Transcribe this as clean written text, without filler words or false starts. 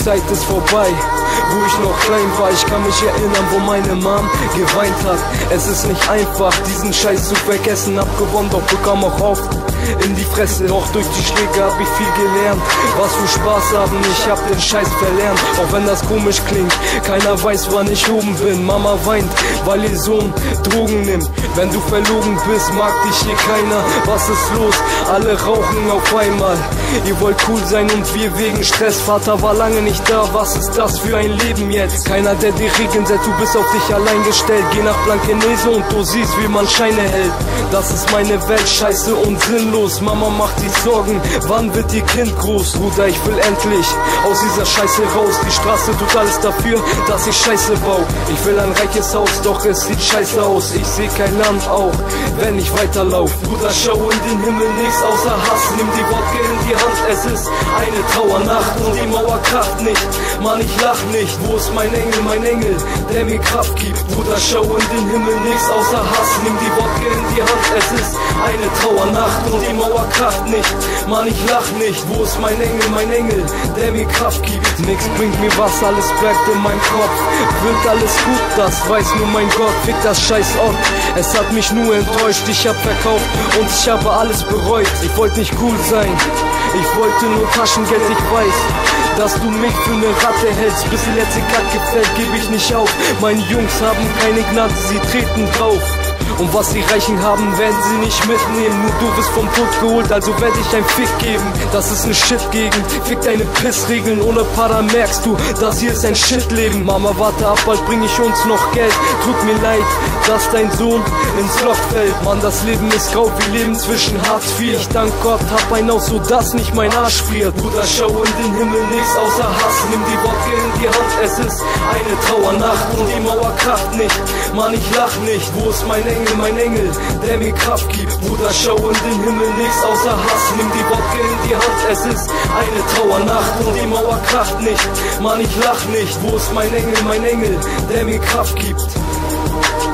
Zeit ist vorbei, wo ich noch klein war. Ich kann mich erinnern, wo meine Mom geweint hat. Es ist nicht einfach, diesen Scheiß zu vergessen. Hab gewonnen, doch bekam auch oft in die Fresse. Auch durch die Schläge hab ich viel gelernt. Was für Spaß haben, ich hab den Scheiß verlernt. Auch wenn das komisch klingt, keiner weiß, wann ich oben bin. Mama weint, weil ihr Sohn Drogen nimmt. Wenn du verlogen bist, mag dich hier keiner. Was ist los? Alle rauchen auf einmal. Ihr wollt cool sein und wir wegen Stress. Vater war lange nicht da, was ist das für ein Leben jetzt? Keiner, der dir Regeln setzt, du bist auf dich allein gestellt. Geh nach Blankenese und du siehst, wie man Scheine hält. Das ist meine Welt, scheiße und sinnlos. Mama macht sich Sorgen, wann wird ihr Kind groß? Bruder, ich will endlich aus dieser Scheiße raus. Die Straße tut alles dafür, dass ich Scheiße baue. Ich will ein reiches Haus, doch es sieht scheiße aus. Ich seh kein Land, auch wenn ich weiterlauf. Bruder, schau in den Himmel, nichts außer Hass. Nimm die Wodka in die Hand, es ist eine Trauernacht und die Mauer kracht nicht. Mann, ich lach nicht, wo ist mein Engel, der mir Kraft gibt. Bruder, schau in den Himmel, nichts außer Hass. Nimm die Wodka in die Hand, es ist eine Trauernacht und die Mauer kracht nicht. Mann, ich lach nicht, wo ist mein Engel, der mir Kraft gibt. Nix bringt mir was, alles bleibt in meinem Kopf. Wird alles gut, das weiß nur mein Gott. Fick das scheiß Ort, es hat mich nur enttäuscht. Ich hab verkauft und ich habe alles bereut. Ich wollte nicht cool sein, ich wollte nur Taschengeld. Ich weiß, dass du mich für eine Ratte hältst. Bis die letzte Cut gefällt, gebe ich nicht auf. Meine Jungs haben keine Gnade, sie treten drauf. Und was die Reichen haben, werden sie nicht mitnehmen. Nur du wirst vom Tod geholt, also werde ich ein Fick geben. Das ist eine Shit-Gegend, fick deine Pissregeln. Ohne Para merkst du, das hier ist ein Shit-Leben. Mama, warte ab, bald bring ich uns noch Geld. Tut mir leid, dass dein Sohn ins Loch fällt. Mann, das Leben ist grau, wir leben zwischen Hartz IV. Ich dank Gott, hab ein Haus, so dass nicht mein Arsch friert. Bruder, schau in den Himmel, nichts außer Hass. Nimm die Wodka in die Hand, es ist eine Trauernacht und die Mauer kracht nicht. Mann, ich lach nicht, wo ist mein Engel, der mir Kraft gibt. Bruder, schau in den Himmel, nichts außer Hass. Nimm die Wodka in die Hand, es ist eine Trauernacht und die Mauer kracht nicht. Mann, ich lach nicht, wo ist mein Engel, der mir Kraft gibt.